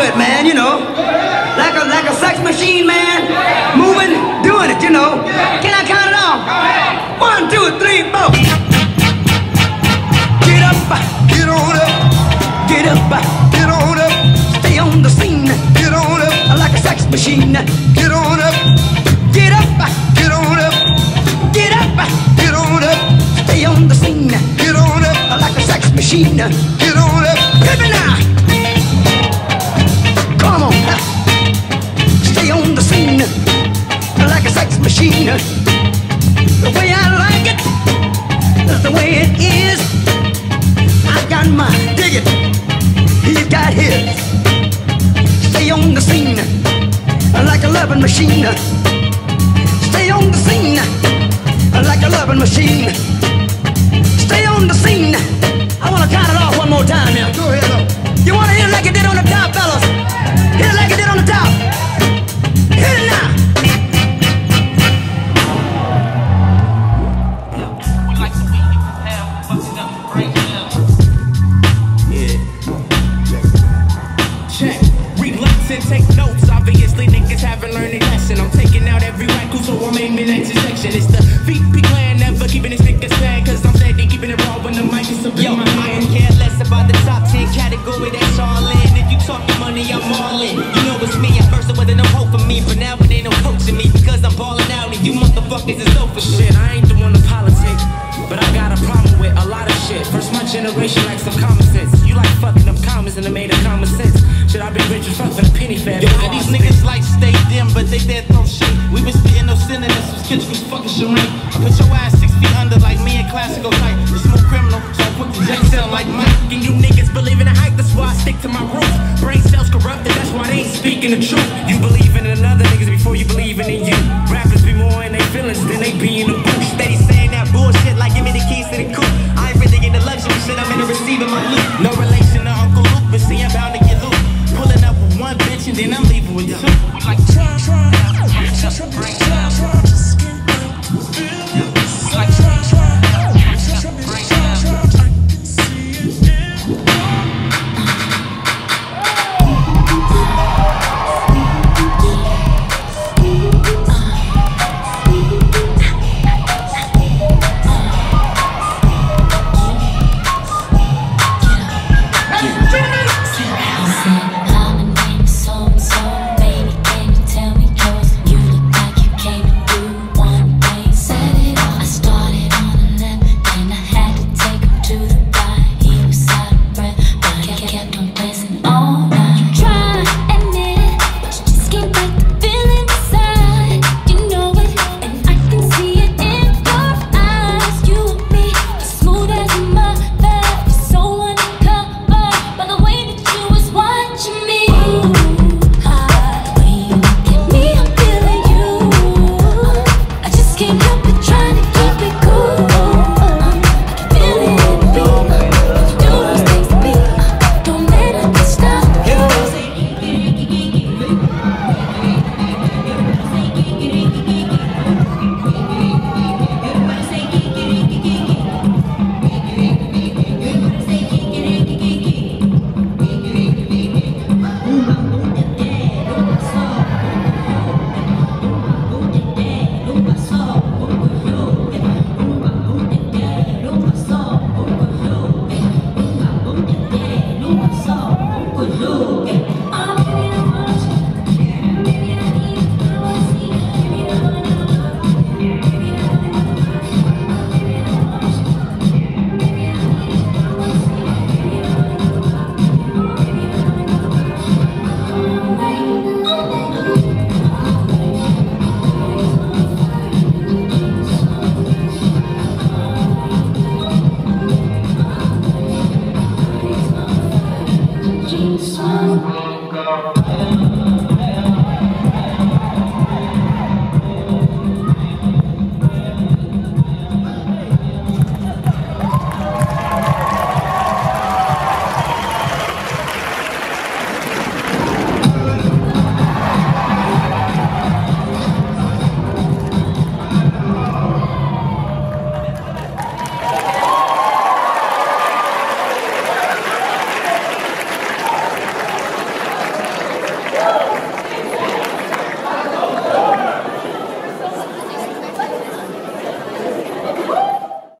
it, man, you know. Like a sex machine, man. Moving, doing it, you know. Can I count it off? 1, 2, 3, 4. Get up, get on up. Get up, get on up. Stay on the scene. Get on up. Like a sex machine. Get on up. Get up, get on up. Get up, get on up. Stay on the scene. Get on up. Like a sex machine. Get on up. Hit me now. Come on. Stay on the scene. Like a sex machine. The way I like it is the way it is. I got my dig it. He's got his. Stay on the scene like a loving machine. Stay on the scene like a loving machine. Stay on the scene. I want to count it off one more time now. Go ahead. You want to hit it like it did on the top, fellas? Hit it like it did on the top. Hit it now. Check, relax and take notes. Obviously niggas haven't learned a lesson. I'm taking out every rifle, so I'm aiming at your section. It's the VP clan, never keeping his niggas sad, cause I'm steady keeping it raw when the mic is up in my hand. Care less about the top 10 category, that's all in. If you talking money, I'm all in. You know it's me, at first there wasn't no hope for me, but now it ain't no coaching me, because I'm balling out and you motherfuckers is over shit. I ain't the one to politic, but I got a problem with a lot of shit. First my generation like some common sense. You like fucking up comments and it made a common sense. Shit, I been rich as fuck for the penny fat. Yo, these niggas like stay dim, but they dead throw shit. We been spitting no synonyms, some skits was fucking charade. I put your ass 6 feet under like me and classical type. It's more criminal, so I put the jack cell like Mike. And you niggas believe in the hype, that's why I stick to my roots. Brain cells corrupted, that's why they ain't speaking the truth. You believing in another niggas before you believing in you. Rappers be more in their feelings than they be in the booth. Steady saying that bullshit like give me the keys to the coupe. I ain't really in the luxury shit, I'm in the receiving my loot. No relation.